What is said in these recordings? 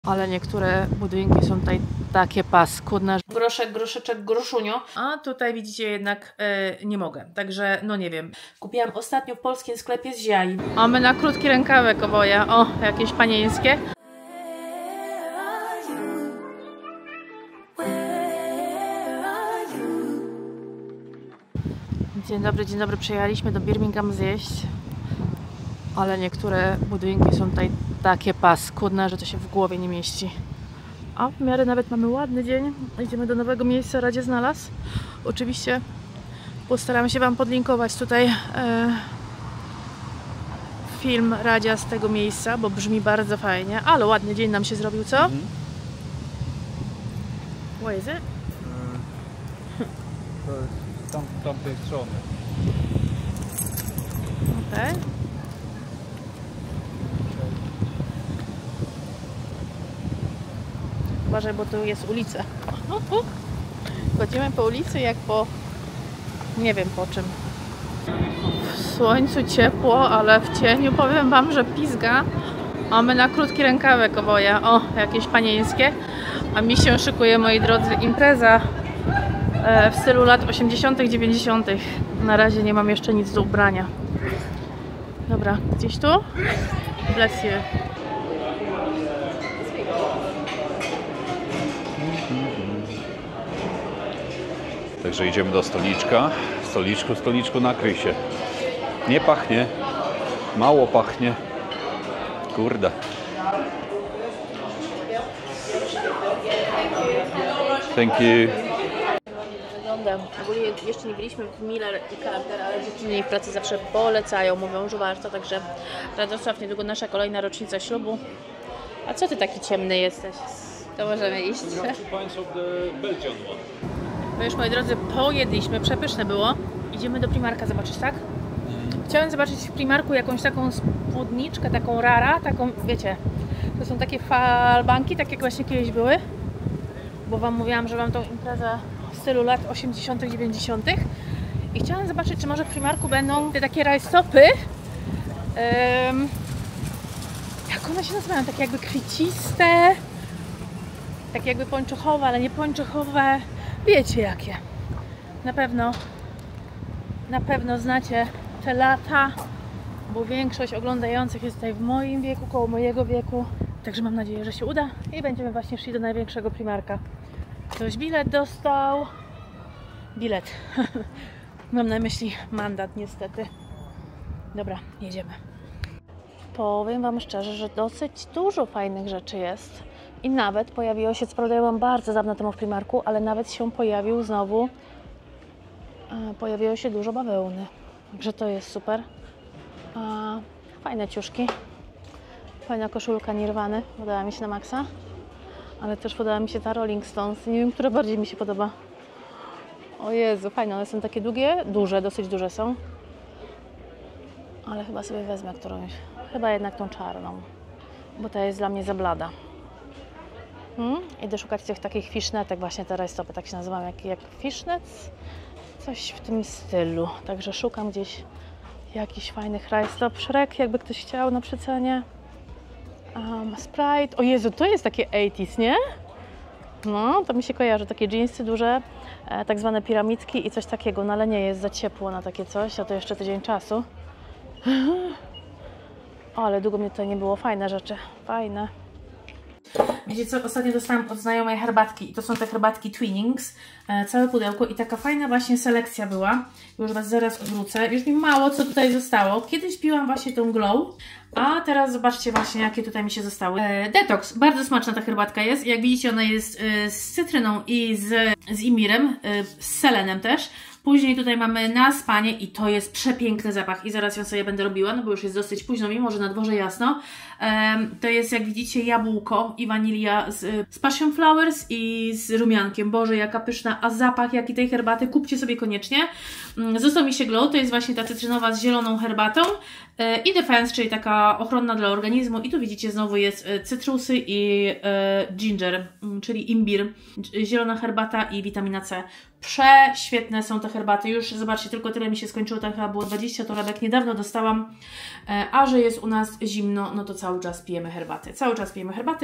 Ale niektóre budynki są tutaj takie paskudne. Groszek, groszeczek, groszunio. A tutaj widzicie jednak nie mogę. Także no nie wiem. Kupiłam ostatnio w polskim sklepie z ziai. A my na krótki rękawek oboje. O, jakieś panieńskie. Dzień dobry. Przyjechaliśmy do Birmingham zjeść. Ale niektóre budynki są tutaj takie paskudne, że to się w głowie nie mieści. A w miarę nawet mamy ładny dzień. Idziemy do nowego miejsca, Radzie znalazł. Oczywiście postaram się Wam podlinkować tutaj film Radzia z tego miejsca, bo brzmi bardzo fajnie. Ale ładny dzień nam się zrobił, co? Where is it? Tamtej strony. Okay. Uważaj, bo tu jest ulica. Chodzimy po ulicy jak po... nie wiem po czym. W słońcu ciepło, ale w cieniu powiem Wam, że pizga. Mamy na krótki rękawek oboje. O, jakieś panieńskie. A mi się szykuje, moi drodzy, impreza w stylu lat 80., 90. Na razie nie mam jeszcze nic do ubrania. Dobra, gdzieś tu? Bless you. Także idziemy do stoliczka. Stoliczku, nakryj się. Nie pachnie. Mało pachnie. Kurde. Thank you. Wygląda. Ogólnie jeszcze nie byliśmy w Miller i Carter, ale dziewczyny w pracy zawsze polecają, mówią, że warto, także Radosław, niedługo nasza kolejna rocznica ślubu. A co ty taki ciemny jesteś? To możemy iść. No już, moi drodzy, pojedliśmy, przepyszne było. Idziemy do Primarka zobaczyć, tak? Chciałem zobaczyć w Primarku jakąś taką spódniczkę, taką rara, taką, wiecie, to są takie falbanki, tak jak właśnie kiedyś były. Bo Wam mówiłam, że mam tą imprezę w stylu lat 80., 90. I chciałam zobaczyć, czy może w Primarku będą te takie rajstopy. Jak one się nazywają? Takie jakby kwieciste, takie jakby pończochowe, ale nie pończochowe. Wiecie jakie. Na pewno znacie te lata, bo większość oglądających jest tutaj w moim wieku, koło mojego wieku. Także mam nadzieję, że się uda i będziemy właśnie szli do największego Primarka. Ktoś bilet dostał. Bilet. Mam na myśli mandat niestety. Dobra, jedziemy. Powiem Wam szczerze, że dosyć dużo fajnych rzeczy jest. I nawet pojawiło się, co prawda ja byłam bardzo dawno temu w Primarku, ale nawet się pojawił znowu, pojawiło się dużo bawełny. Także to jest super. Fajne ciuszki. Fajna koszulka Nirwany, podoba mi się na maksa. Ale też podoba mi się ta Rolling Stones. Nie wiem, która bardziej mi się podoba. O Jezu, fajne, one są takie długie, duże, dosyć duże są. Ale chyba sobie wezmę którąś. Chyba jednak tą czarną, bo ta jest dla mnie za blada. Idę szukać tych takich fishnetek, właśnie te rajstopy, tak się nazywają, jak fishnets. Coś w tym stylu. Także szukam gdzieś jakichś fajnych rajstop. Shrek, jakby ktoś chciał na przecenie. Sprite. O Jezu, to jest takie 80s, nie? No, to mi się kojarzy. Takie jeansy duże, tak zwane piramidki i coś takiego. No ale nie, jest za ciepło na takie coś, a to jeszcze tydzień czasu. O, ale długo mnie tutaj nie było. Fajne rzeczy. Fajne. Wiecie co? Ostatnio dostałam od znajomej herbatki i to są te herbatki Twinings. Całe pudełko i taka fajna właśnie selekcja była. Już Was zaraz odwrócę. Już mi mało co tutaj zostało. Kiedyś piłam właśnie tą Glow, a teraz zobaczcie właśnie jakie tutaj mi się zostały. Detox. Bardzo smaczna ta herbatka jest. Jak widzicie ona jest z cytryną i z imbirem, z selenem też. Później tutaj mamy na spanie i to jest przepiękny zapach i zaraz ją sobie będę robiła, no bo już jest dosyć późno, mimo że na dworze jasno. To jest, jak widzicie, jabłko i wanilia z passion flowers i z rumiankiem. Boże, jaka pyszna, a zapach jaki tej herbaty, kupcie sobie koniecznie. Został mi się Glow, to jest właśnie ta cytrynowa z zieloną herbatą i Defense, czyli taka ochronna dla organizmu i tu widzicie znowu jest cytrusy i ginger, czyli imbir, zielona herbata i witamina C. Prześwietne są te herbaty. Już zobaczcie, tylko tyle mi się skończyło, tam chyba było 20 torebek. Niedawno dostałam, a że jest u nas zimno, no to cały czas pijemy herbaty. Cały czas pijemy herbaty,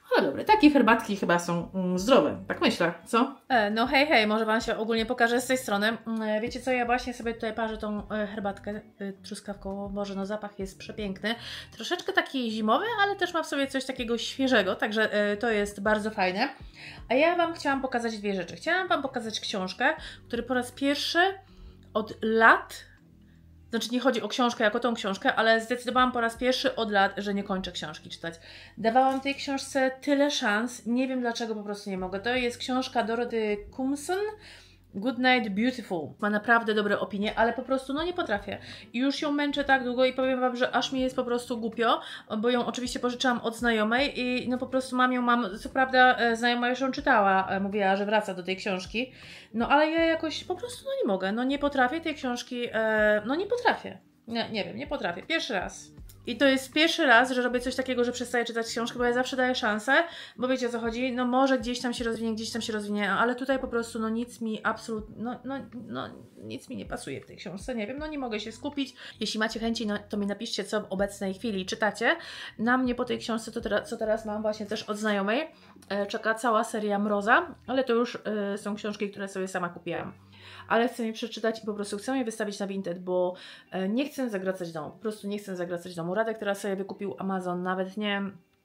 Ale dobre, takie herbatki chyba są zdrowe, tak myślę, co? No hej, może Wam się ogólnie pokażę z tej strony. Wiecie co, ja właśnie sobie tutaj parzę tą herbatkę truskawkową. Boże, no zapach jest przepiękny. Troszeczkę taki zimowy, ale też ma w sobie coś takiego świeżego, także to jest bardzo fajne. A ja Wam chciałam pokazać dwie rzeczy. Chciałam Wam pokazać książkę, który po raz pierwszy od lat, znaczy nie chodzi o książkę jako tą książkę, ale zdecydowałam po raz pierwszy od lat, że nie kończę książki czytać. Dawałam tej książce tyle szans, nie wiem dlaczego po prostu nie mogę. To jest książka Dorothy Comson, Good Night Beautiful. Ma naprawdę dobre opinie, ale po prostu no nie potrafię. I już ją męczę tak długo i powiem Wam, że aż mi jest po prostu głupio, bo ją oczywiście pożyczyłam od znajomej i no po prostu mam, co prawda znajoma już ją czytała, mówiła, że wraca do tej książki, no ale ja jakoś po prostu no nie mogę, no nie potrafię tej książki, no nie potrafię. Nie wiem, nie potrafię. Pierwszy raz. I to jest pierwszy raz, że robię coś takiego, że przestaję czytać książkę, bo ja zawsze daję szansę, bo wiecie o co chodzi, no może gdzieś tam się rozwinie, ale tutaj po prostu no nic mi absolutnie, nic mi nie pasuje w tej książce, nie wiem, no nie mogę się skupić. Jeśli macie chęci, no to mi napiszcie, co w obecnej chwili czytacie. Na mnie po tej książce, co teraz mam właśnie też od znajomej, czeka cała seria Mroza, ale to już są książki, które sobie sama kupiłam. Ale chcę je przeczytać i po prostu chcę je wystawić na Vinted, bo nie chcę zagracać domu. Po prostu nie chcę zagracać domu. Radek teraz sobie wykupił Amazon, nawet nie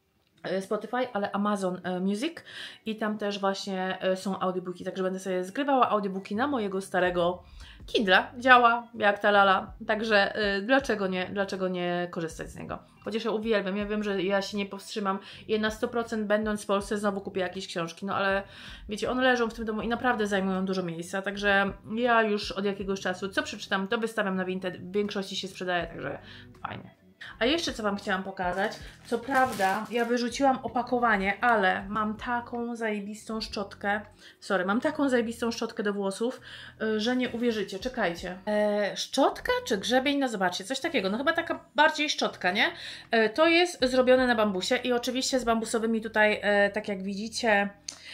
Spotify, ale Amazon Music i tam też właśnie są audiobooki, także będę sobie zgrywała audiobooki na mojego starego Kindle. Działa jak ta lala, także dlaczego nie korzystać z niego? Chociaż ja uwielbiam, ja wiem, że ja się nie powstrzymam i na 100% będąc w Polsce znowu kupię jakieś książki, no ale wiecie, one leżą w tym domu i naprawdę zajmują dużo miejsca, także ja już od jakiegoś czasu co przeczytam, to wystawiam na Vinted, w większości się sprzedaje, także fajnie. A jeszcze co Wam chciałam pokazać, co prawda ja wyrzuciłam opakowanie, ale mam taką zajebistą szczotkę, mam taką zajebistą szczotkę do włosów, że nie uwierzycie, czekajcie. Szczotka czy grzebień? No zobaczcie, coś takiego, no chyba taka bardziej szczotka, nie? To jest zrobione na bambusie i oczywiście z bambusowymi tutaj, tak jak widzicie,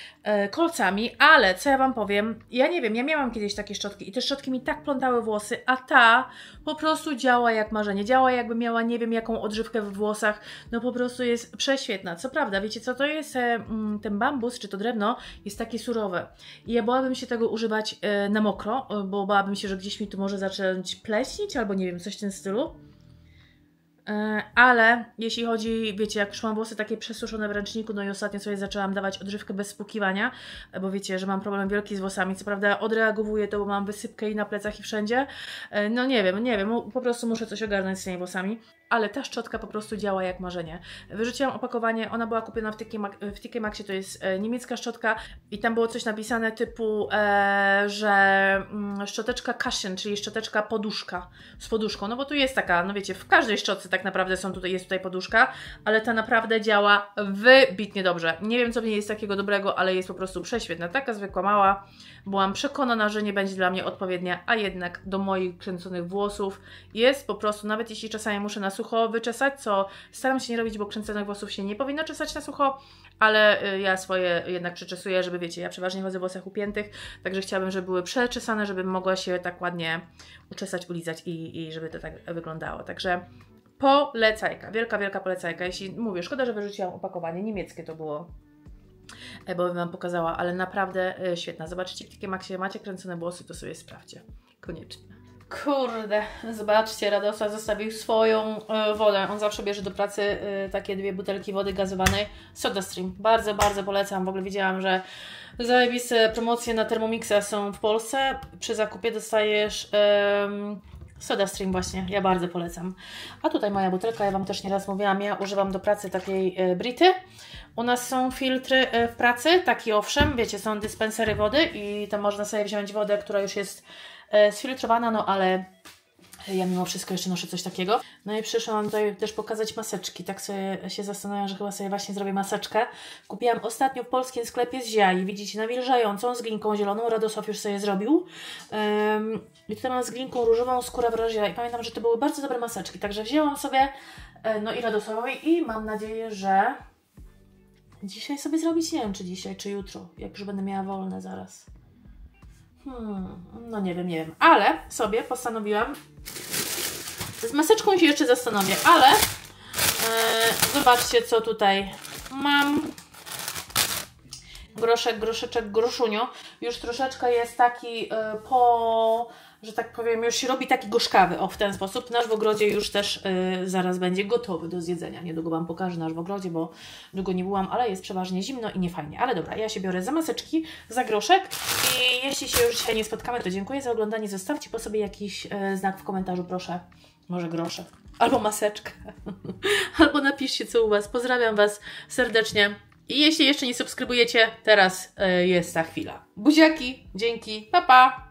kolcami, ale co ja Wam powiem, ja nie wiem, ja miałam kiedyś takie szczotki i te szczotki mi tak plątały włosy, a ta po prostu działa jak marzenie, działa jakby miała nie wiem jaką odżywkę w włosach, no po prostu jest prześwietna. Co prawda, wiecie co to jest, ten bambus, czy to drewno jest takie surowe i ja bałabym się tego używać na mokro, bo bałabym się, że gdzieś mi tu może zacząć pleśnić albo nie wiem, coś w tym stylu. Ale jeśli chodzi, wiecie, jak już mam włosy takie przesuszone w ręczniku, no i ostatnio sobie zaczęłam dawać odżywkę bez spłukiwania, bo wiecie, że mam problem wielki z włosami, co prawda odreagowuję to, bo mam wysypkę i na plecach i wszędzie, no nie wiem, po prostu muszę coś ogarnąć z tymi włosami, ale ta szczotka po prostu działa jak marzenie. Wyrzuciłam opakowanie, ona była kupiona w TK Maxie, to jest niemiecka szczotka i tam było coś napisane typu, że szczoteczka Cushion, czyli szczoteczka poduszka, z poduszką, no bo tu jest taka, no wiecie, w każdej szczotce tak naprawdę jest tutaj poduszka, ale ta naprawdę działa wybitnie dobrze. Nie wiem, co w niej jest takiego dobrego, ale jest po prostu prześwietna. Taka zwykła, mała. Byłam przekonana, że nie będzie dla mnie odpowiednia, a jednak do moich kręconych włosów jest po prostu, nawet jeśli czasami muszę na sucho wyczesać, co staram się nie robić, bo kręconych włosów się nie powinno czesać na sucho, ale ja swoje jednak przeczesuję, żeby wiecie, ja przeważnie chodzę w włosach upiętych, także chciałabym, żeby były przeczesane, żebym mogła się tak ładnie uczesać, ulizać i żeby to tak wyglądało. Także polecajka, wielka polecajka. Jeśli mówię, szkoda, że wyrzuciłam opakowanie, niemieckie to było, bo bym Wam pokazała, ale naprawdę świetna. Zobaczcie, w TK Maxie macie kręcone włosy, to sobie sprawdźcie. Koniecznie. Kurde, zobaczcie, Radosław zostawił swoją wodę. On zawsze bierze do pracy takie 2 butelki wody gazowanej. SodaStream. Bardzo polecam. W ogóle widziałam, że zajebiste promocje na Thermomixa są w Polsce. Przy zakupie dostajesz SodaStream właśnie. Ja bardzo polecam. A tutaj moja butelka, ja Wam też nieraz mówiłam, ja używam do pracy takiej Brity. U nas są filtry w pracy, taki owszem, wiecie, są dyspensery wody i tam można sobie wziąć wodę, która już jest sfiltrowana, no ale ja mimo wszystko jeszcze noszę coś takiego. No i przyszłam tutaj też pokazać maseczki. Tak sobie się zastanawiam, że chyba sobie właśnie zrobię maseczkę. Kupiłam ostatnio w polskim sklepie z Ziai. Widzicie, nawilżającą, z glinką zieloną. Radosław już sobie zrobił. I tutaj mam z glinką różową, skóra wrażliwa. I pamiętam, że to były bardzo dobre maseczki. Także wzięłam sobie, no i Radosławowi i mam nadzieję, że dzisiaj sobie zrobić, nie wiem czy dzisiaj, czy jutro. Jak już będę miała wolne zaraz. No nie wiem, ale sobie postanowiłam, z maseczką się jeszcze zastanowię, ale zobaczcie co tutaj mam. groszek, groszeczek, groszunio już troszeczkę jest taki że tak powiem, już się robi taki gorzkawy, w ten sposób. Nasz w ogrodzie już też zaraz będzie gotowy do zjedzenia. Niedługo Wam pokażę nasz w ogrodzie, bo długo nie byłam, ale jest przeważnie zimno i niefajnie. Ale dobra, ja się biorę za maseczki, za groszek i jeśli się już dzisiaj nie spotkamy, to dziękuję za oglądanie. Zostawcie po sobie jakiś znak w komentarzu, proszę. Może groszek. Albo maseczkę. Albo napiszcie, co u Was. Pozdrawiam Was serdecznie. I jeśli jeszcze nie subskrybujecie, teraz jest ta chwila. Buziaki, dzięki, pa pa!